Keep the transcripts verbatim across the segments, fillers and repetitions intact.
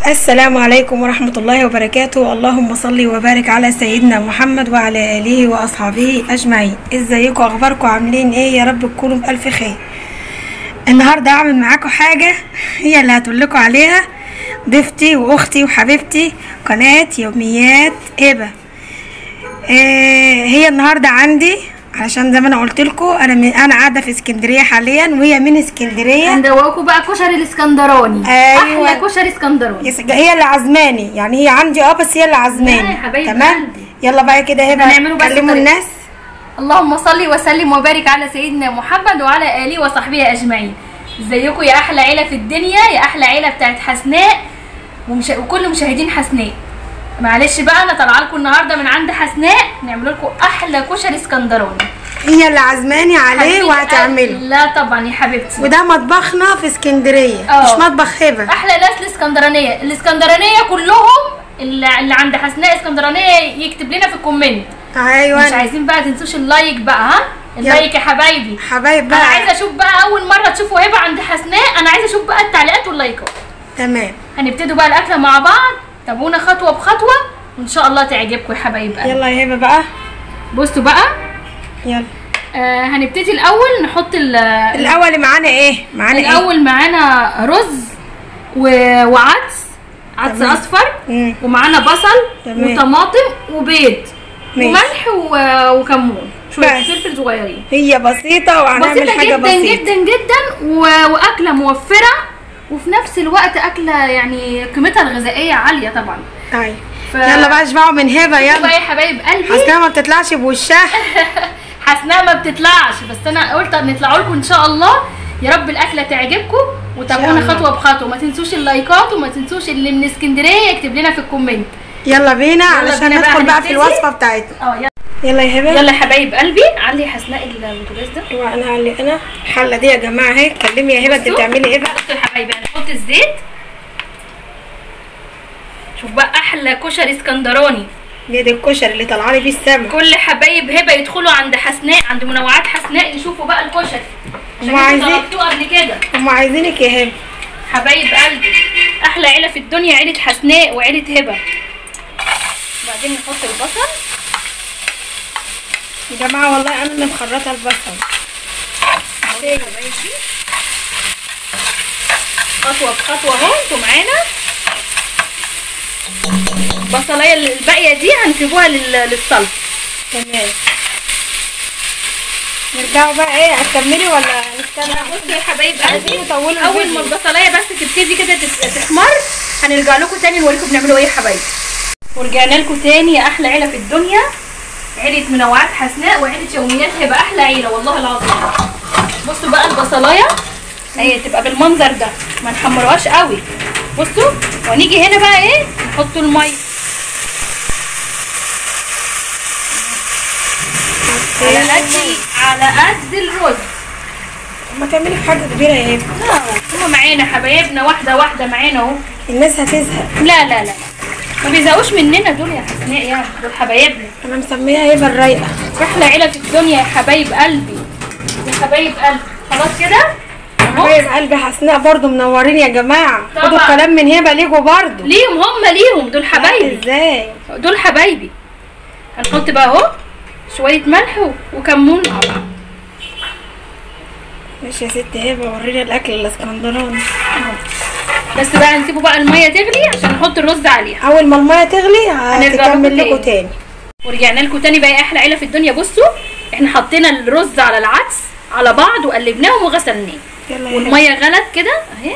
السلام عليكم ورحمة الله وبركاته. اللهم صل وبارك على سيدنا محمد وعلى آله وأصحابه أجمعين. ازيكم، أخباركم، عاملين ايه؟ يا رب تكونوا بألف خير. النهاردة هعمل معاكم حاجة هي اللي هتقولكوا عليها ضيفتي وأختي وحبيبتي قناة يوميات هبة. آه هي النهاردة عندي علشان زي ما انا قلت لكم انا من انا قاعده في اسكندريه حاليا وهي من اسكندريه. هندوقكم بقى كشري الاسكندراني. أيوة. احلى كشري اسكندراني. هي اللي عزماني، يعني هي عندي اه بس هي اللي عزماني. تمام. يلا بقى كده هبه كلموا الناس. اللهم صل وسلم وبارك على سيدنا محمد وعلى اله وصحبه اجمعين. ازيكم يا احلى عيله في الدنيا، يا احلى عيله بتاعت حسناء ومش... وكل مشاهدين حسناء. معلش بقى انا طالعه لكم النهارده من عند حسناء نعمل لكم احلى كشري اسكندراني. هي اللي عزماني عليه وهتعمله. لا طبعا يا حبيبتي، وده مطبخنا في اسكندريه. أوه. مش مطبخ هبه. احلى ناس الاسكندرانيه، الاسكندرانيه كلهم اللي, اللي عند حسناء اسكندرانيه يكتب لنا في الكومنت. ايوه. مش عايزين بقى تنسوش اللايك بقى، ها اللايك يا حبايبي. حبايب بقى. انا عايزه اشوف بقى اول مره تشوفوا هبه عند حسناء، انا عايزه اشوف بقى التعليقات واللايكات. تمام. هنبتدوا بقى الاكله مع بعض، تابعونا خطوه بخطوه وان شاء الله تعجبكم يا حبايب قلبي. يلا يا هبه بقى. بصوا بقى. يلا. آه هنبتدي الاول نحط الاول معانا ايه؟ معانا ايه؟ الاول معانا رز و... وعدس، عدس تمام. اصفر. مم. ومعانا بصل تمام. وطماطم وبيض ماشي. وملح و... وكمون، شويه فلفل صغيرين. هي بسيطه وهنعمل بسيطة حاجه جدا بسيطه جدا جدا و... واكله موفره وفي نفس الوقت اكله يعني قيمتها الغذائيه عاليه طبعا. ايوه. ف... يلا بقى اشبعوا من هبه. يلا بقى يا حبايب قلبي. حسناء ما بتطلعش بوشها. حسناء ما بتطلعش، بس انا قلت نطلعوا لكم ان شاء الله. يا رب الاكله تعجبكم وتابعونا خطوه بخطوه. ما تنسوش اللايكات وما تنسوش اللي من اسكندريه يكتب لنا في الكومنت. يلا بينا علشان ندخل بقى في الوصفه بتاعتنا. اه يلا. يلا يا هبه. يلا يا حبايب قلبي. علي حسناء البوتاجاز ده. ايوه انا علي. انا الحله دي يا جماعه اهي. كلمي يا هبه انت بتعملي ايه بقى. بصوا يا حبايبي هنحط الزيت. شوف بقى احلى كشري اسكندراني. دي ده الكشري اللي طالعه لي بيه السما. كل حبايب هبه يدخلوا عند حسناء، عند منوعات حسناء، يشوفوا بقى الكشري عشان انتوا طلبتوه قبل كده. هم عايزينك يا هبه. حبايب قلبي احلى عيله في الدنيا عيله حسناء وعيله هبه. وبعدين نحط البصل يا جماعه. والله انا اللي مخرطه البصل. حبايبي خطوه بخطوه اهو انتوا معانا. البصلايه الباقيه دي هنسيبوها للصلصه. تمام. نرجعوا بقى ايه هتكملي ولا نستنى؟ بصوا يا حبايب قلبي اول ما البصلايه بس تبتدي كده تحمر هنرجع لكم تاني نوريكم بنعملوا ايه يا حبايبي. ورجعنا لكم تاني يا احلى عيله في الدنيا، عيله منوعات حسناء وعيله يوميات هبه. احلى عيله والله العظيم. بصوا بقى البصلايه هي تبقى بالمنظر ده، ما نحمرهاش قوي. بصوا. ونيجي هنا بقى ايه نحط الميه على قد على قد الرز. ما تعملي حاجه كبيره يا هبه. اه هم معانا حبايبنا واحده واحده معانا اهو. الناس هتزهق. لا لا لا ما بيزهقوش مننا دول يا حسناء، يعني دول حبايبنا. انا مسميها هبه الرايقه. احلى عيله في الدنيا يا حبايب قلبي. يا حبايب قلبي خلاص كده. حبايب قلبي حسناء برضو منورين يا جماعه. خدوا الكلام من هبه ليكوا برضو. ليهم هم ليهم دول حبايبي. ازاي دول حبايبي. هنحط بقى اهو شويه ملح وكمون مع بعض. ماشي يا ست هبه ورينا الاكل الاسكندراني. بس بقى هنسيبه بقى الميه تغلي عشان نحط الرز عليها. اول ما الميه تغلي هنكمل لكم تاني. ورجعنا لكم تاني بقى يا احلى عيله في الدنيا. بصوا احنا حطينا الرز على العدس على بعض وقلبناهم وغسلناه والميه غلت كده اهي.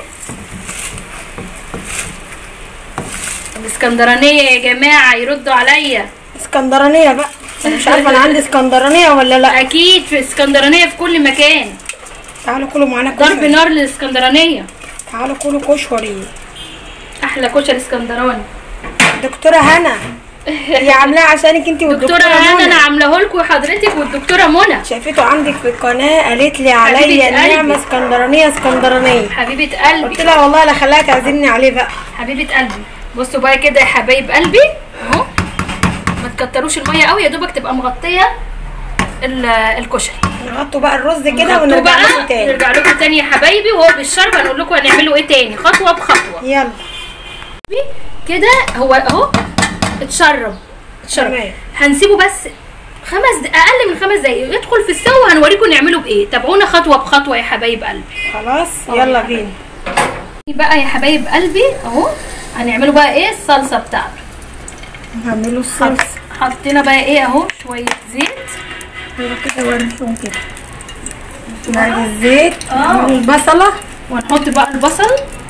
الاسكندرانيه يا جماعه يردوا عليا. اسكندرانيه بقى. انا مش عارفه انا عندي اسكندرانيه ولا لا. اكيد في اسكندرانيه في كل مكان. تعالوا كلوا معانا كشري. ضرب نار للاسكندرانيه. تعالوا كلوا كشري. احلى كشري اسكندراني. دكتوره هنا هي عاملاه عشانك انت والدكتوره دكتوره هنا. انا عاملاه لكم حضرتك والدكتوره منى. شافته عندك في القناه قالت لي عليا نعمه اسكندرانيه اسكندرانيه. حبيبه قلبي. قلت لها والله لا خليها تعزمني عليه بقى. حبيبه قلبي. بصوا بقى كده يا حبايب قلبي اهو. ما تكتروش الميه قوي، يا دوبك تبقى مغطيه الكشري. نحطوا بقى الرز كده ونرجع لكم تاني. نرجع لكم تاني يا حبايبي وهو بالشرب هنقول لكم هنعمله ايه تاني خطوه بخطوه. يلا كده هو اهو اتشرب اتشرب. هنسيبه بس خمس د... اقل من خمس دقايق يدخل في السوا، وهنوريكم نعمله بايه. تابعونا خطوه بخطوه يا حبايب قلبي. خلاص يلا بينا بقى يا حبايب قلبي اهو. هنعمله بقى ايه الصلصه بتاعته. هنعمله الصلصه. حطينا بقى ايه اهو شويه زيت. ايوه كده وريهم كده بعد الزيت. اه البصله، وهنحط بقى البصل.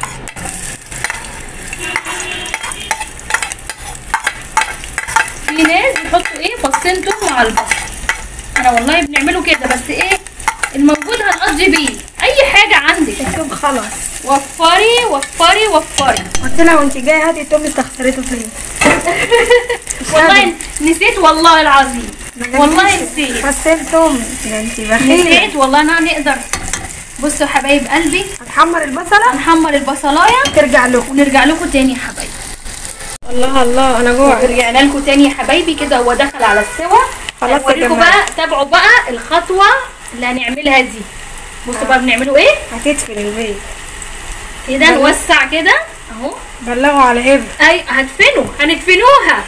في ناس بيحطوا ايه فصين توم مع البصل. انا والله بنعمله كده، بس ايه الموجود هنقضي بيه. اي حاجه عندك التوم خلاص. وفري وفري وفري. قلت لها وانت جايه هاتي التوم استخسرته فين؟ والله نسيت والله العظيم، والله نسيت. فصين توم ده انت بخيله. نسيت والله. انا نقدر. بصوا يا حبايب قلبي، هنحمر البصله. هنحمر البصلايه ترجع لكم ونرجع لكم تاني يا حبايبي. الله الله انا جوعت. رجعنا لكم تاني يا حبايبي كده. هو دخل على السوا. خلاص يا هوريكم جماعه بقى. تابعوا بقى الخطوه اللي هنعملها دي. بصوا بقى بنعمله ايه. هتدفن البيت كده نوسع كده اهو. بلغوا على هبه. اي هدفنوا هندفنوها.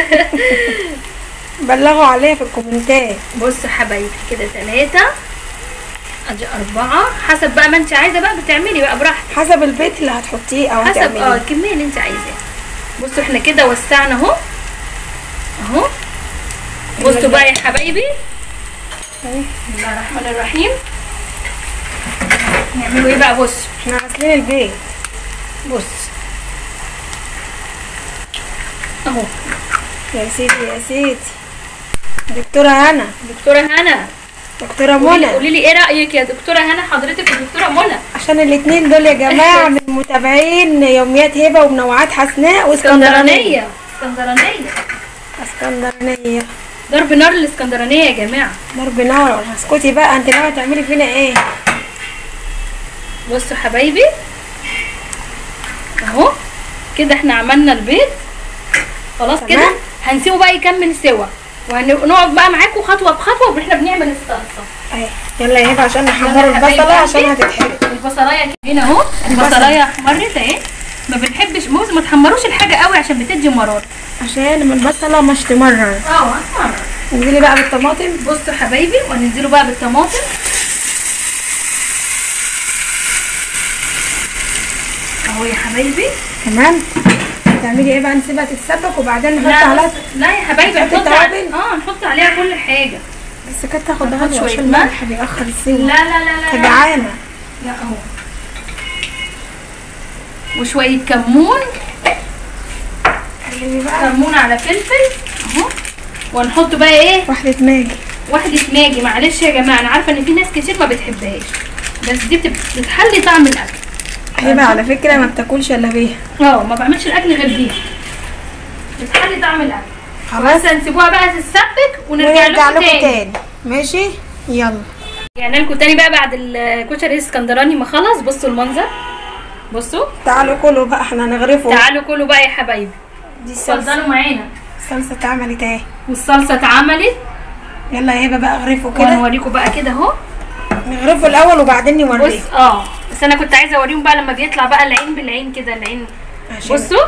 بلغوا عليها في الكومنتات. بصوا يا حبايبي كده ثلاثة ادي أربعة، حسب بقى ما انت عايزة بقى بتعملي بقى براحتك. حسب البيت اللي هتحطيه او حسب هتعمليه. اه الكمية اللي انت عايزاها. بصوا احنا كده وسعنا اهو اهو. بصوا بقى يا حبايبي. بسم الله الرحمن الرحيم. نعملوا ايه بقى. بصوا احنا غاسلين البيت. بص اهو يا سيدي يا سيدي. دكتورة هنا. دكتورة هنا. دكتورة منى. قولي لي ايه رأيك يا دكتورة هنا حضرتك ودكتورة منى؟ عشان الاتنين دول يا جماعة من متابعين يوميات هبة ومنوعات حسناء واسكندرانية. اسكندرانية. اسكندرانية. ضرب نار الاسكندرانية يا جماعة. ضرب نار. اسكتي بقى، انت ناوية تعملي فينا ايه؟ بصوا حبايبي اهو كده احنا عملنا البيض خلاص كده. هنسيبه بقى يكمل سوا، وهنقعد بقى معاكم خطوه بخطوه واحنا بنعمل الصلصه. اهي يلا يا هبه عشان نحمر البصله عشان هتتحرق. البصلايه هنا اهو. البصلايه احمرت اهي. ما بنحبش موز ما تحمروش الحاجه قوي عشان بتدي مرار. عشان لما البصله مش تمرر. اه هتمرر. انزلي بقى بالطماطم. بصوا حبايبي وهننزلوا بقى بالطماطم اهو يا حبايبي. تمام. تعملي ايه بقى؟ نسيبها تتسبك وبعدين نحط عليها. لا يا حبايبي نحط عليها اه نحط عليها كل حاجه. بس كانت تاخد غلوه عشان الملح بيأخر السوا. لا لا لا لا جعانه. لا اهو. وشويه كمون. كمون على فلفل اهو. وهنحط بقى ايه؟ واحده ماجي. واحده ماجي. معلش يا جماعه انا عارفه ان في ناس كتير ما بتحبهاش، بس دي بتحلي طعم الاكل. هبه على فكره ما بتاكلش الا بيها. اه ما بعملش الاكل غير بيها. بتحلي طعم الاكل. خلاص هنسيبوها بقى تتسبك ونرجع لكم تاني. تاني ماشي يلا. رجعنا لكم تاني بقى بعد الكشري الاسكندراني ما خلص. بصوا المنظر. بصوا تعالوا كلوا بقى احنا هنغرفه. تعالوا كلوا بقى يا حبايبي. دي الصلصه. اتفضلوا معانا. الصلصه اتعملت اهي. والصلصه اتعملت. يلا يا هبه بقى اغرفه كده. وهنوريكم بقى كده اهو. نغرفه الاول وبعدين نوريه. بص اه بس انا كنت عايزه اوريهم بقى لما بيطلع بقى العين بالعين كده. العين بصوا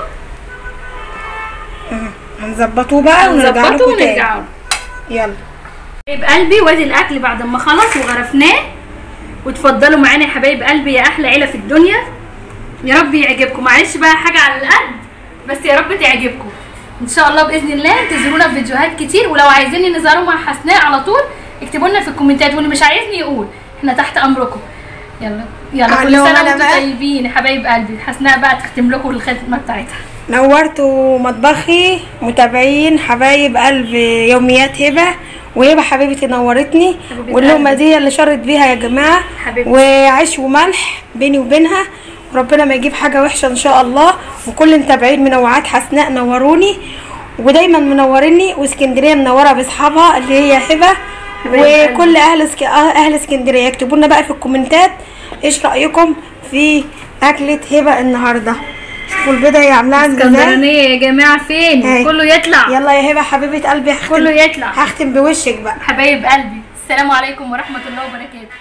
هنظبطوه بقى ونرجع لكم تاني. ونرجع يلا حبايب قلبي. وادي الاكل بعد ما خلص وغرفناه. وتفضلوا معانا يا حبايب قلبي يا احلى عيله في الدنيا. يا رب يعجبكم. معلش بقى حاجه على القد بس يا رب تعجبكم ان شاء الله باذن الله. انتظرونا في فيديوهات كتير. ولو عايزيني نظهروا مع حسناء على طول اكتبوا لنا في الكومنتات، واللي مش عايزني يقول احنا تحت امركم. يلا يلا كل سنه وانتم طيبين يا حبايب قلبي. حسناء بقى تختم لكم الخدمه بتاعتها. نورتوا مطبخي متابعين حبايب قلب يوميات هبه. وهبه حبيبتي نورتني. واللقمه دي اللي شرت بيها يا جماعه. حبيبتي. وعيش وملح بيني وبينها. وربنا ما يجيب حاجه وحشه ان شاء الله. وكل متابعين منوعات حسناء نوروني ودايما منوريني. واسكندريه منوره باصحابها اللي هي هبه. وكل اهل اسك... اهل اسكندريه يكتبوا لنا بقى في الكومنتات ايش رايكم في اكله هبه النهارده. شوفوا البيضه هي عاملاها ازاي. اسكندرانيه يا جماعه فين؟ هي. كله يطلع. يلا يا هبه حبيبه قلبي. كله يطلع. هختم بوشك بقى حبايب قلبي. السلام عليكم ورحمه الله وبركاته.